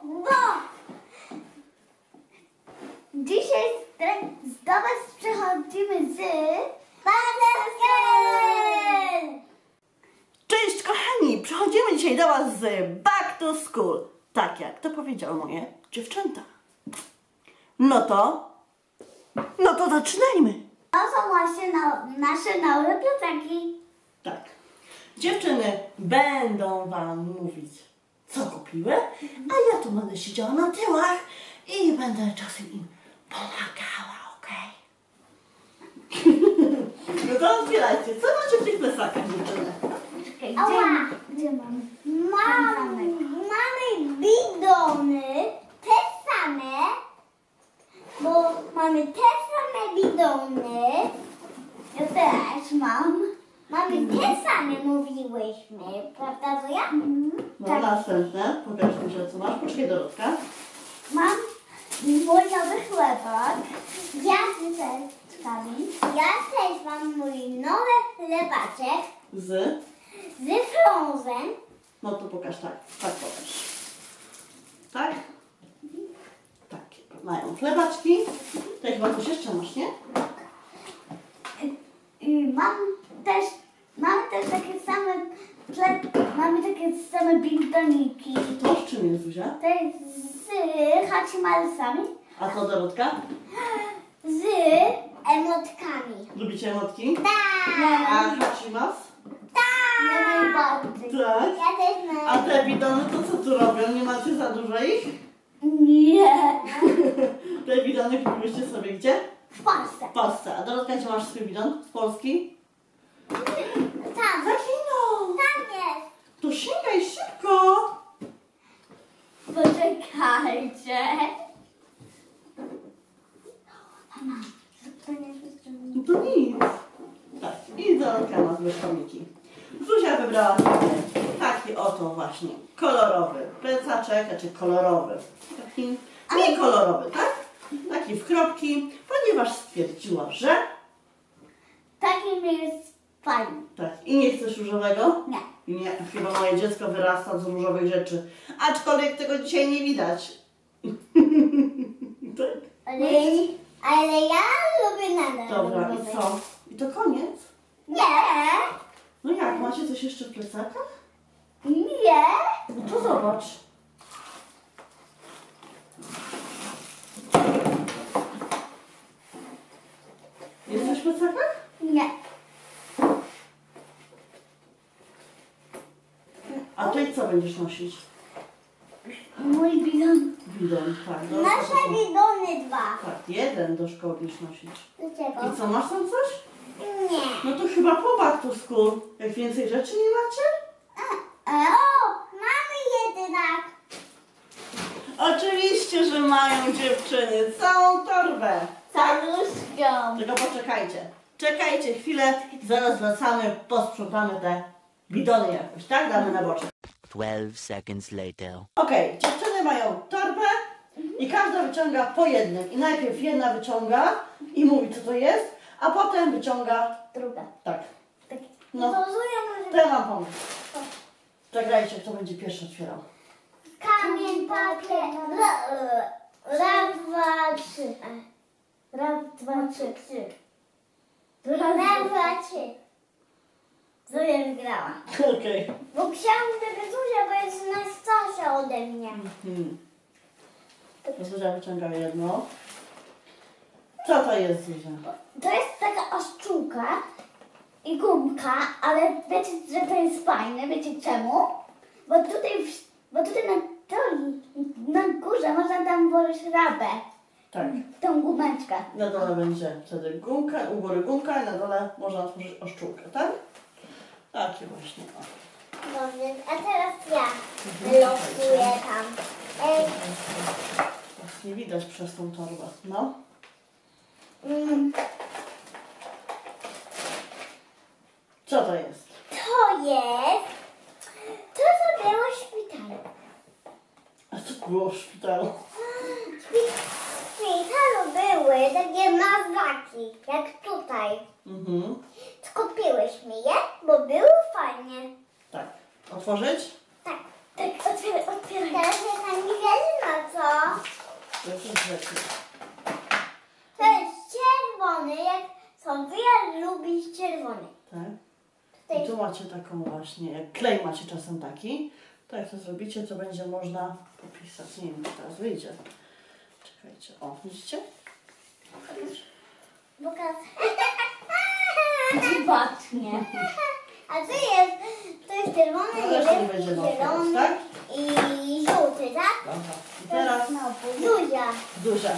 Dzisiaj do Was przechodzimy z Back-to-School! Cześć kochani! Przechodzimy dzisiaj do Was z Back to School. Tak jak to powiedziały moje dziewczęta. No to zaczynajmy! To są właśnie nasze nowe plecaki. Tak. Dziewczyny będą Wam mówić, co kupiły, a ja tu będę siedziała na tyłach i będę czasem im pomagała, okej? No to otwierajcie. Co macie w tych plecakach, dziewczyny? Gdzie mamy? Mamy bidony, te same, bo mamy te same bidony. Ja też mam. Mamy te same, mówiłyśmy, prawda, Zoja? No następne. Pokaż mi, że co masz. Poczekaj, Dorotka. Mam mój nowy chlebak. Ja też mam mój nowy chlebaczek Z frązem. No to pokaż tak. Tak pokaż. Tak? Takie mają chlebaczki. Tutaj chyba coś jeszcze masz, nie? I mam też takie same, mamy takie same bidoniki. To z czym jest, Zuzia? To jest z hacimalsami, A to Dorotka? z emotkami. Lubicie emotki? Tak! A hachimas? Ja najbardziej. Tak. Ja też A te bidony to co tu robią? Nie macie za dużo ich? Nie. Te bidony kupiłyście sobie gdzie? W Polsce. W Polsce. A Dorotka, gdzie masz swój bidon? Z Polski? Tam. Za chwilą. Tam jest. To sięgaj szybko. Poczekajcie. No to nic. Tak. I Dorotka ma złe komiki. Zuzia wybrała sobie taki oto właśnie kolorowy plecaczek, znaczy kolorowy. Taki nie kolorowy, tak? Taki w kropki, ponieważ stwierdziła, że Taki mi jest fajny. tak. I nie chcesz różowego? Nie. Nie, chyba moje dziecko wyrasta z różowych rzeczy. Aczkolwiek tego dzisiaj nie widać. Tak? Ale ja lubię nadal. Dobra, i różowy. co? I to koniec? Nie. No jak, macie coś jeszcze w plecakach? Nie. No to zobacz. Jest coś w plecakach? Nie. A ty co będziesz nosić? Mój bidon. Bidon, tak. No, Nasze bidony dwa. tak, jeden do szkoły będziesz nosić. Dlaczego? I co, masz tam coś? Nie. No to chyba po Back to School. Jak więcej rzeczy nie macie? O, mamy jednak. Oczywiście, że mają dziewczyny całą torbę. Caluszką. Tylko poczekajcie. Czekajcie chwilę, zaraz wracamy, posprzątamy te bidony jakoś, tak? Damy na boczek. 12 seconds later. Okej, dziewczyny mają torbę i każda wyciąga po jednym. I najpierw jedna wyciąga i mówi, co to jest, a potem wyciąga Druga. tak. Tak. No. To Zuja może... To ja mam pomysł. Zagrajcie, kto będzie pierwszy otwierał. Kamień, papier. Raz, dwa, trzy. Raz, dwa, trzy. Raz, dwa, trzy. Zuja wygrała. Okej. Bo chciałam żeby Zuzia, bo jest najstarsza ode mnie. To Zuzia wyciąga jedno. Co to jest, Zuzia? To jest taka oszczółka i gumka, ale wiecie, że to jest fajne, wiecie czemu? Bo tutaj na górze można tam włożyć rabę, Tak. tą gumeczkę. Na dole będzie wtedy gumka, u góry gumka i na dole można otworzyć oszczółkę, tak? Takie właśnie. O. Dobrze, a teraz ja losuję tam. Właśnie widać przez tą torbę. No. Co to jest? To co było w szpitalu. A co było w szpitalu? W szpitalu były takie mazaki, jak tutaj. Skupiłyśmy je, bo były fajnie. Tak. Otworzyć? Tak, otwieraj. Teraz jest na niewiele To jest rzeczy. To jest czerwony, jak sobie lubisz czerwony. Tak. I tu macie taką właśnie, jak klej macie czasem taki, to jak to zrobicie, to będzie można popisać. Nie wiem, czy teraz wyjdzie. Czekajcie. O, widzicie? Pokaż. Dziwacznie. A to jest czerwony, No też nie niebieski, będzie mocno, zielony tak? i żółty, tak? Dobra. I teraz Zuzia. Zuzia.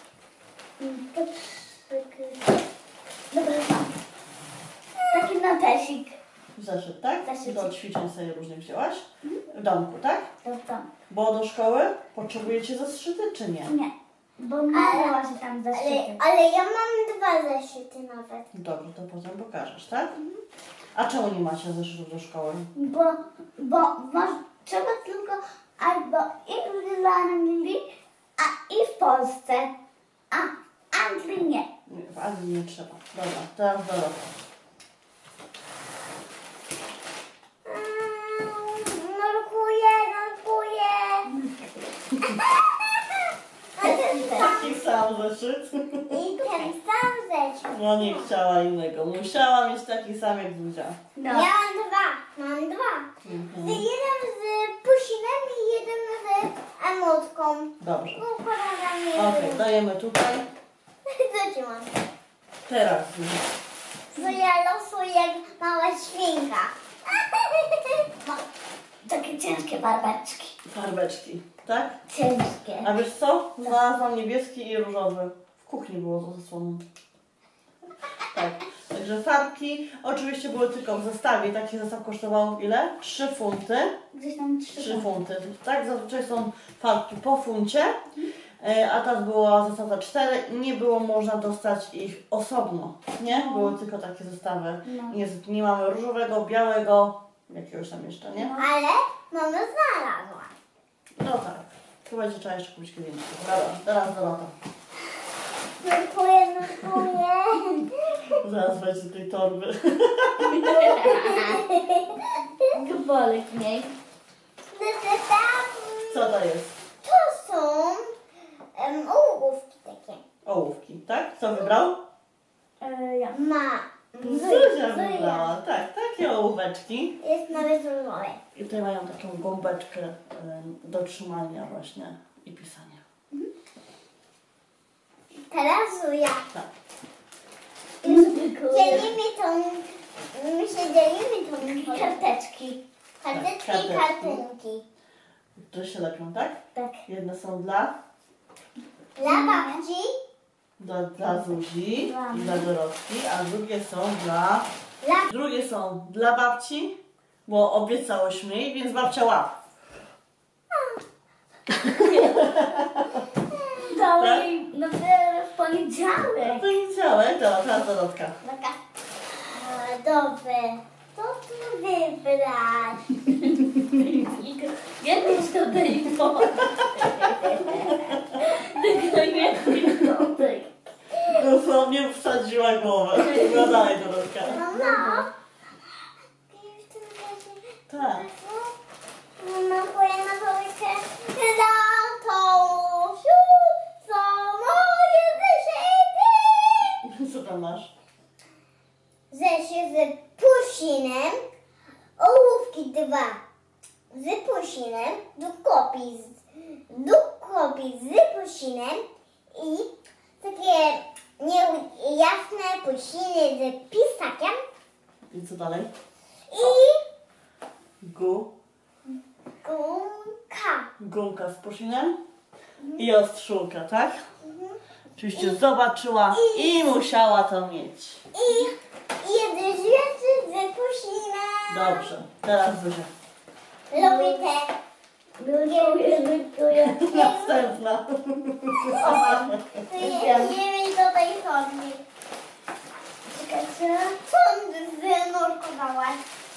Dobra, taki notesik. Zeszyt, tak? Zeszyt. Do ćwiczeń sobie różnych wzięłaś. W domku, tak? Dobra. Bo do szkoły potrzebujecie zeszyty, czy nie? Nie, bo mama się tam zeszyty. Ale ja mam 2 zeszyty nawet. Dobrze, to potem pokażesz, tak? A czemu nie macie zeszytów do szkoły? Bo trzeba tylko albo i w Anglii, a i w Polsce, a Anglii nie. Nie, w Anglii nie trzeba. Dobra, teraz Dorota. Nurkuję. Taki sam zeszyt. I ten sam zeszyt. No nie chciała innego. Musiała mieć taki sam jak Zuzia. No. Ja mam dwa. Jeden z pusinem i jeden z emotką. Dobrze. Układam Okej, dajemy tutaj. Co ci mam? Teraz Zuzia. To ja losuję jak mała świnka. Takie ciężkie barbeczki. Farbeczki, tak? Ciężkie. A wiesz co? Znalazłam niebieski i różowy. W kuchni było za zasłoną. Tak. Także farbki oczywiście były tylko w zestawie. Taki zestaw kosztował ile? 3 funty. Gdzieś tam 3 funty. Tak, zazwyczaj są farbki po funcie. A teraz była zestawa 4 i nie było można dostać ich osobno. Nie? Były tylko takie zestawy. No. Nie mamy różowego, białego, jakiegoś tam jeszcze, nie? Ale mama znalazła. No tak. Tu będzie trzeba jeszcze kupić kiedy indziej. Dobra, teraz Dorota. Nurkuję. Zaraz będzie tej torby. Gbolek mniej. Co to jest? To są ołówki takie. Ołówki, tak? Kto wybrał? Ja. Zuzia wybrała. Tak, takie ołóweczki. Jest nawet różowe. I tutaj mają taką gąbeczkę do trzymania właśnie i pisania. Teraz Zuzia. Tak. Dzielimy tą... My się dzielimy tą karteczki. Karteczki i karteczki. kartunki. To się lepią, tak? Tak. Jedne są dla Babci. dla Zuzi i Dla mnie. dla Dorotki, a drugie są dla... Dla... Drugie są dla babci, bo obiecałyśmy jej, więc babcia łap. Dałem jej dopiero w poniedziałek. Poniedziałek, dobra, teraz Dorotka. Taka... Dobre. To tu wybrać. Kiedyś to tylko nie Dosłownie wsadziła głowę. No dalej, Dorotka. Mama. Tak. Mama, poję na połykę. Tatusiu, co moje zeszyty? Co tam masz? Zeszyt z pusinem, ołówki 2 z pusinem, długopis z pusinem i takie niejasne pusiny z pisakiem I co dalej? i gumka. Gumka z pusinem i ostrzulka, tak? Oczywiście zobaczyła i musiała to mieć. I jedne rzeczy z pusinem. Dobrze, teraz Zuzia. Lubię te. Lubię. Następna. Nie wiem, co tej chodzi. Czekajcie. Co wynurkowałaś?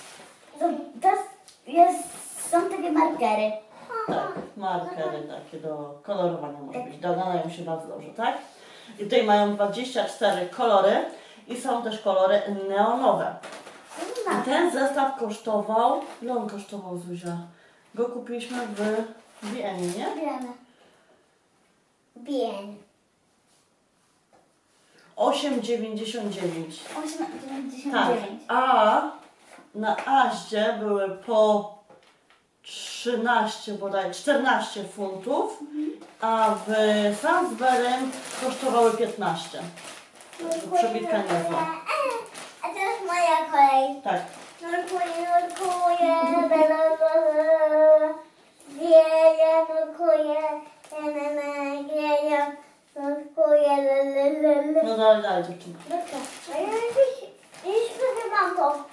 Są takie markery. Tak, markery takie do kolorowania może być. Nadają się bardzo dobrze, tak? I tutaj mają 24 kolory i są też kolory neonowe. I ten zestaw kosztował, ile on kosztował, Zuzia? Go kupiliśmy w Wienie, nie? Wiemy. Bien. 8,99. 8,99. Tak, a na Aździe były po 13 bodaj 14 funtów, a w Sainsbury'm kosztowały 15. Przebitka niezła. A teraz moja kolej. Tak. Nurkuję, wieje, nurkuję, nurkuję, No dalej, dziewczyna. Dobra, a ja już wygrywam to.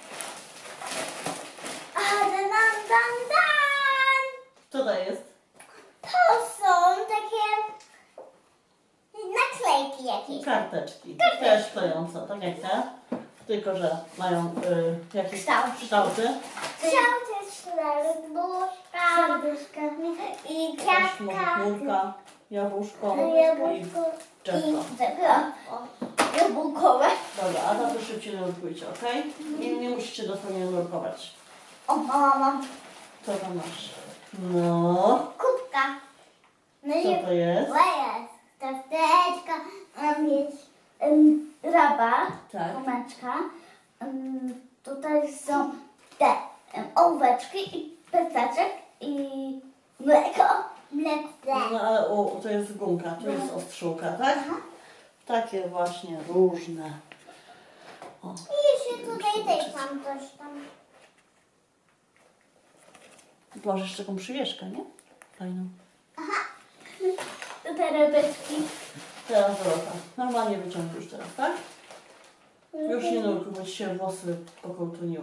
A, dan. Co to jest? To są takie naklejki jakieś. Karteczki. Też klejące, tak jak te. Tylko, że mają jakieś kształty. Kształty serduszka i kwiatka. Chmurka, jabłuszko i drzewko. Jabłkowe. Dobra, a to szybciej nurkujcie, ok? Nie musicie dosłownie nurkować. O, mama. Co tam masz? No, Kubka. No co to jest? jest ciasteczka. Jest rabat. Tak. Komeczka. Tutaj są te ołóweczki i pesteczek i mleko. No ale to jest gumka, tu jest ostrzyłka, tak? Takie właśnie różne. O. I jeszcze tutaj też mam coś tam. Masz jeszcze taką przywieszkę, nie? Fajną. Te rebeczki. Teraz Dorota. Normalnie wyciągnę już teraz, tak? Już nie nurkuj, bo ci się włosy pokołtuniły.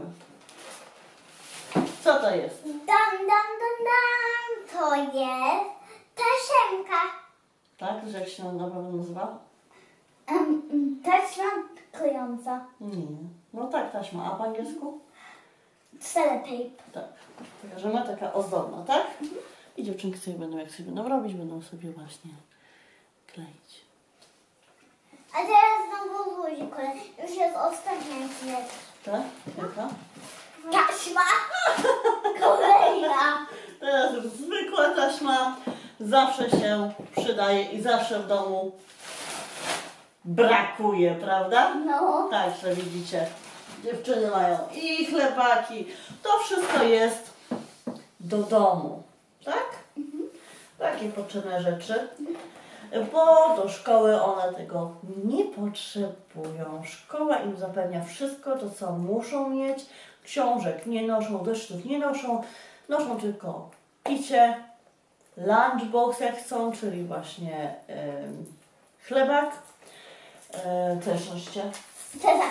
Co to jest? Dan. To jest tasiemka. Tak? Że jak się naprawdę nazywa? Taśma klejąca. Nie. No tak, taśma. A po angielsku? Sellotape. Tak. Pokażemy, taka ozdobna, tak? I dziewczynki sobie będą, jak sobie będą robić, będą sobie właśnie kleić. A teraz znowu guzik. Już jest ostatnia rzecz. Tak? Jaka? Taśma. Kolejna. Teraz już zwykła taśma zawsze się przydaje i zawsze w domu brakuje, prawda? No. Także widzicie, dziewczyny mają i chlebaki. To wszystko jest do domu, tak? Takie potrzebne rzeczy. Bo do szkoły one tego nie potrzebują. Szkoła im zapewnia wszystko to, co muszą mieć. Książek nie noszą, zeszytów nie noszą. Noszą tylko picie, lunchbox jak chcą, czyli właśnie chlebak. Też noście. Teraz.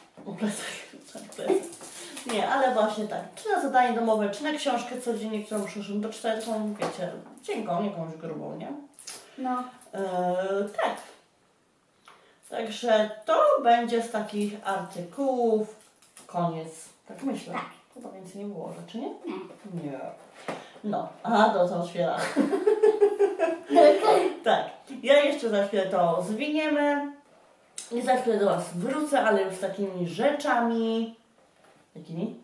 Nie, ale właśnie tak. Czy na zadanie domowe, czy na książkę codziennie, którą muszę doczytać, tą, wiecie, cienką, jakąś grubą, nie? No. Tak. Także to będzie z takich artykułów koniec. Tak myślę. Tak. Chyba więcej nie było rzeczy, nie? Nie. Nie. No, a to co otwiera. Tak. Ja jeszcze za chwilę to zwiniemy i za chwilę do Was wrócę, ale już z takimi rzeczami. Jakimi?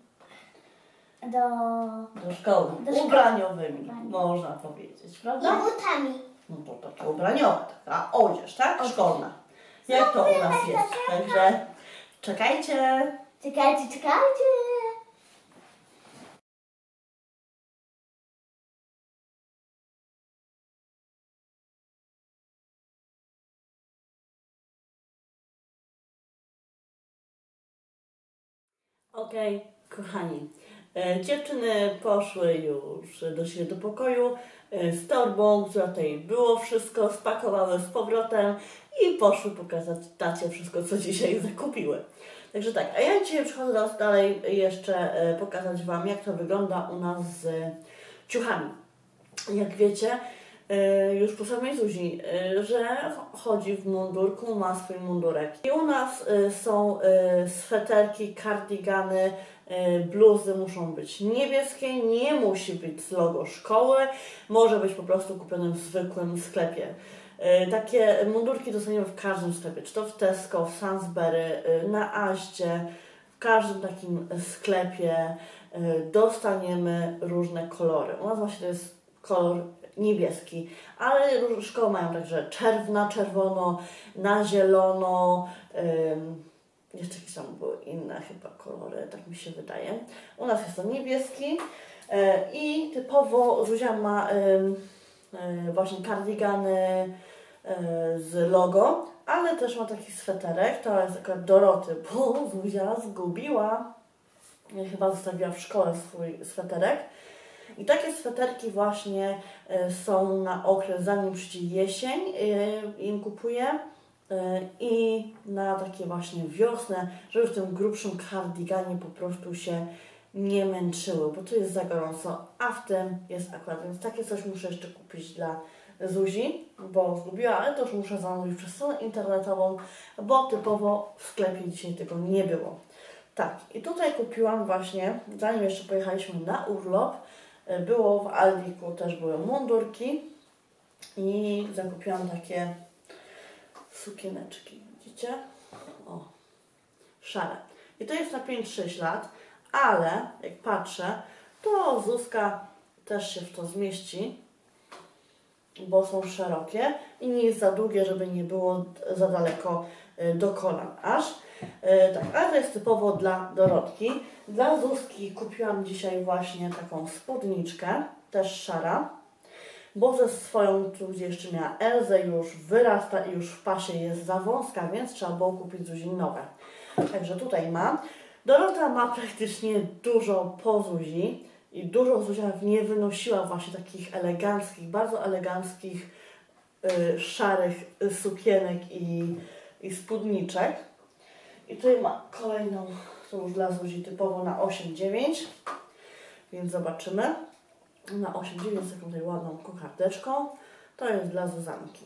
Do szkoły. Do szkoły. Ubraniowymi, można powiedzieć, prawda? Butami. No to takie ubraniowe, taka odzież, tak? Szkolna. Jak to u nas jest. Także czekajcie. Czekajcie. Okej, kochani. Dziewczyny poszły już do siebie do pokoju z torbą, która tutaj było wszystko, spakowały z powrotem i poszły pokazać tacie wszystko, co dzisiaj zakupiły. Także tak, a ja dzisiaj przychodzę do Was dalej jeszcze pokazać Wam, jak to wygląda u nas z ciuchami. Jak wiecie, już po samej Zuzi, że chodzi w mundurku, ma swój mundurek. I u nas są sweterki, kardigany, bluzy muszą być niebieskie, nie musi być z logo szkoły, może być po prostu kupione w zwykłym sklepie. Takie mundurki dostaniemy w każdym sklepie, czy to w Tesco, w Sainsbury, na Aździe, w każdym takim sklepie dostaniemy różne kolory. U nas właśnie to jest kolor niebieski, ale szkoły mają także na czerwono, na zielono, jeszcze jakieś tam były inne chyba kolory, tak mi się wydaje. U nas jest to niebieski i typowo Zuzia ma właśnie kardigany z logo, ale też ma taki sweterek, to jest akurat Doroty, bo Zuzia zgubiła, chyba zostawiła w szkole swój sweterek. I takie sweterki właśnie są na okres, zanim przyjdzie jesień, im kupuję. I na takie właśnie wiosnę, żeby w tym grubszym kardiganie po prostu się nie męczyły, bo tu jest za gorąco, a w tym jest akurat, więc takie coś muszę jeszcze kupić dla Zuzi, bo zgubiła, ale to już muszę zamówić przez stronę internetową, bo typowo w sklepie dzisiaj tego nie było. Tak, i tutaj kupiłam właśnie, zanim jeszcze pojechaliśmy na urlop, było w Aldiku, też były mundurki i zakupiłam takie sukieneczki, widzicie? O, szare. I to jest na 5-6 lat, ale jak patrzę, to Zuzka też się w to zmieści, bo są szerokie i nie jest za długie, żeby nie było za daleko do kolan aż. Tak, ale to jest typowo dla Dorotki. Dla Zuzki kupiłam dzisiaj właśnie taką spódniczkę, też szara, bo ze swoją, tu gdzie jeszcze miała Elzę, już wyrasta i już w pasie jest za wąska, więc trzeba było kupić Zuzi nowe. Także tutaj mam. Dorota ma praktycznie dużo po Zuzi i dużo Zuzia nie wynosiła właśnie takich eleganckich, bardzo eleganckich, szarych sukienek i spódniczek. I tutaj ma kolejną, to już dla Zuzi typowo na 8-9, więc zobaczymy. Na 8-9 z taką tutaj ładną kokardeczką. To jest dla Zuzanki.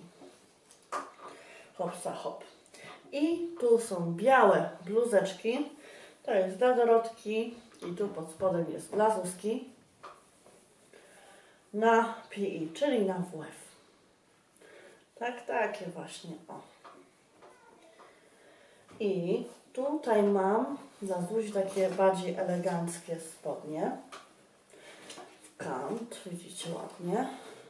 Hopsa hop. I tu są białe bluzeczki. To jest dla Dorotki. I tu pod spodem jest dla Zuzki. Na PI, czyli na WF. Tak, takie właśnie. O. I tutaj mam dla Zuzi takie bardziej eleganckie spodnie. Kant, widzicie ładnie.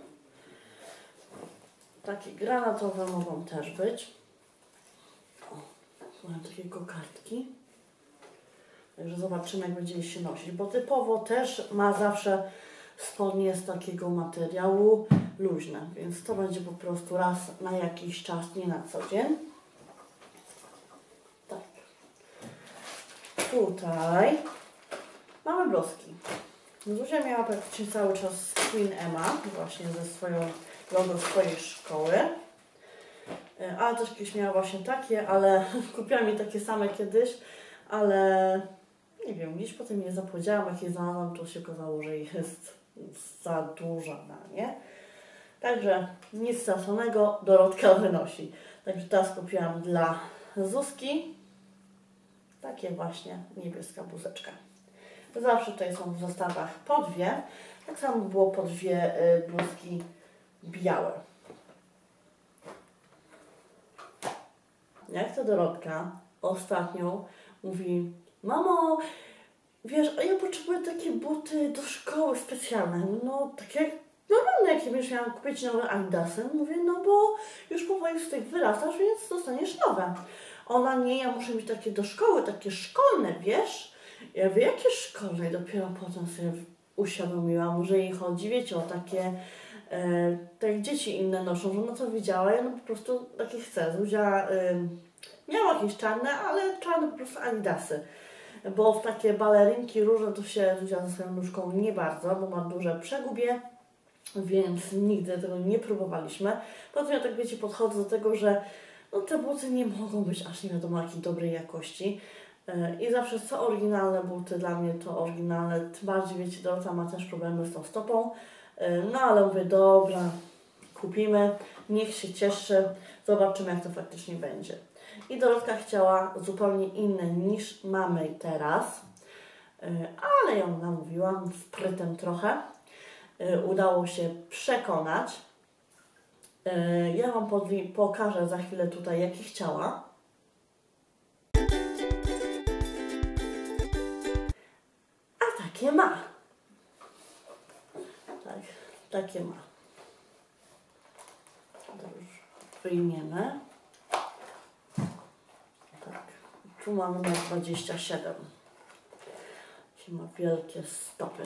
Takie granatowe mogą też być. O, mają takie kokardki. Także zobaczymy, jak będzie się nosić, bo typowo też ma zawsze spodnie z takiego materiału luźne, więc to będzie po prostu raz na jakiś czas, nie na co dzień. Tak. Tutaj mamy bluzki. Zuzia miała praktycznie cały czas Queen Emma, właśnie ze swoją logo swojej szkoły. Ale też kiedyś miała właśnie takie, ale kupiłam jej takie same kiedyś, ale nie wiem, gdzieś potem je zapłodziałam, jak je znalazłam, to się okazało, że jest za duża na nie. Także nic straconego, Dorotka wynosi. Także teraz kupiłam dla Zuzki takie właśnie niebieska bluzeczka. Zawsze tutaj są w zestawach po dwie. Tak samo było po dwie bluzki białe. Jak to Dorotka ostatnio mówi: mamo, wiesz, a ja potrzebuję takie buty do szkoły specjalne. No takie normalne, jakie będziesz miała kupić nowe Adidasy. Mówię, no bo już powoli z tych wyrastasz, więc dostaniesz nowe. Ona: nie, ja muszę mieć takie do szkoły, takie szkolne, wiesz? Ja mówię, jakie szkolne? I dopiero potem sobie uświadomiłam, że jej chodzi, wiecie, o takie, tak jak dzieci inne noszą, że ona to widziała i ona po prostu takie chce. Zuzia miała jakieś czarne, ale czarne po prostu Adidasy. Bo w takie balerinki różne to się Zuzia ze swoją nóżką nie bardzo, bo ma duże przegubie, więc nigdy tego nie próbowaliśmy. Potem ja tak, wiecie, podchodzę do tego, że no, te buty nie mogą być aż nie wiadomo jakiej dobrej jakości. I zawsze co oryginalne buty, dla mnie to oryginalne, tym bardziej, wiecie, Dorota ma też problemy z tą stopą, no ale mówię, dobra, kupimy, niech się cieszy, zobaczymy, jak to faktycznie będzie. I Dorotka chciała zupełnie inne niż mamy teraz, ale ją namówiłam sprytem trochę, udało się przekonać. Ja Wam pokażę za chwilę tutaj, jakie chciała. A takie ma. Tak, takie ma. To już wyjmiemy. Tak. Tu mamy na 27. Ma wielkie stopy.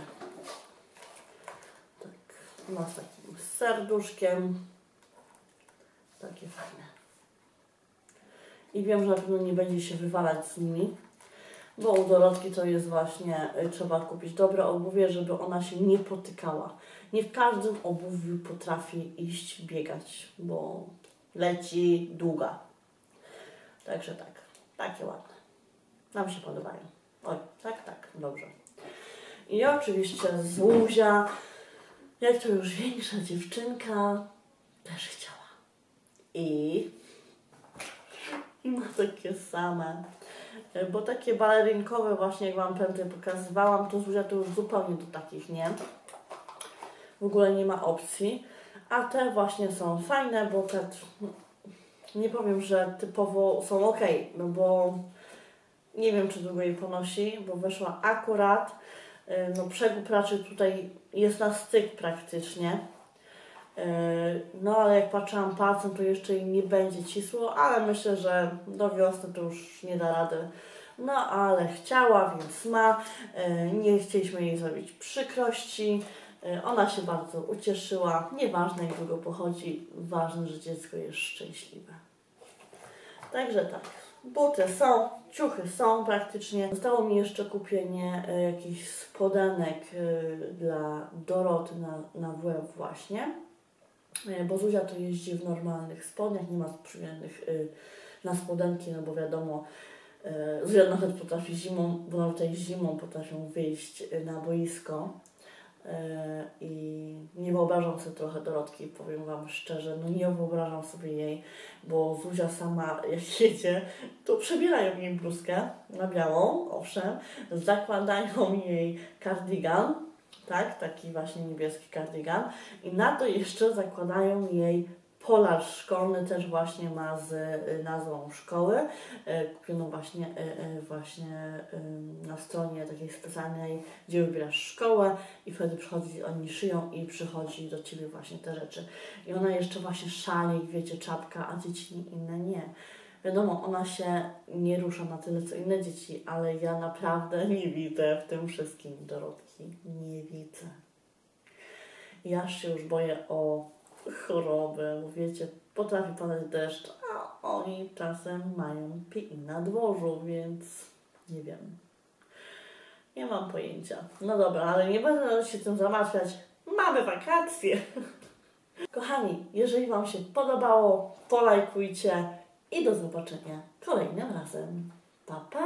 Tak. Ma z takim serduszkiem. Takie fajne. I wiem, że na pewno nie będzie się wywalać z nimi, bo u Dorotki to jest właśnie, trzeba kupić dobre obuwie, żeby ona się nie potykała. Nie w każdym obuwiu potrafi iść, biegać, bo leci długa. Także tak, takie ładne. Nam się podobają. Oj, tak, dobrze. I oczywiście Zuzia, jak to już większa dziewczynka, też chciała. I ma takie same. Bo takie balerinkowe właśnie, jak Wam prędzej pokazywałam, to Zuzia to już zupełnie do takich nie. W ogóle nie ma opcji. A te właśnie są fajne, bo te, nie powiem, że typowo są ok, no bo nie wiem, czy długo jej ponosi, bo weszła akurat. No przegub raczej tutaj jest na styk praktycznie. No ale jak patrzyłam palcem, to jeszcze jej nie będzie cisło, ale myślę, że do wiosny to już nie da rady. No ale chciała, więc ma. Nie chcieliśmy jej zrobić przykrości. Ona się bardzo ucieszyła. Nieważne, jak długo pochodzi, ważne, że dziecko jest szczęśliwe. Także tak. Buty są, ciuchy są praktycznie. Zostało mi jeszcze kupienie jakichś spodenek dla Doroty na WF właśnie. Bo Zuzia to jeździ w normalnych spodniach, nie ma przyjemnych na spodenki, no bo wiadomo, Zuzia nawet potrafi zimą, bo nawet tutaj zimą potrafią wyjść na boisko. I nie wyobrażam sobie trochę Dorotki, powiem Wam szczerze, no nie wyobrażam sobie jej, bo Zuzia sama jak jedzie, to przebierają jej bluzkę na białą, owszem, zakładają jej kardigan, tak, taki właśnie niebieski kardigan i na to jeszcze zakładają jej polar szkolny, też właśnie ma z nazwą szkoły, kupiono właśnie na stronie takiej specjalnej, gdzie wybierasz szkołę i wtedy przychodzi, oni szyją i przychodzi do Ciebie właśnie te rzeczy. I ona jeszcze właśnie szalik, wiecie, czapka, a dzieci inne nie. Wiadomo, ona się nie rusza na tyle co inne dzieci, ale ja naprawdę nie widzę w tym wszystkim Dorotki. Nie widzę. Ja się już boję o choroby, bo wiecie, potrafi padać deszcz, a oni czasem mają piki na dworzu, więc nie wiem. Nie mam pojęcia. No dobra, ale nie będę się tym zamartwiać. Mamy wakacje. Kochani, jeżeli Wam się podobało, polajkujcie i do zobaczenia kolejnym razem. Pa, pa!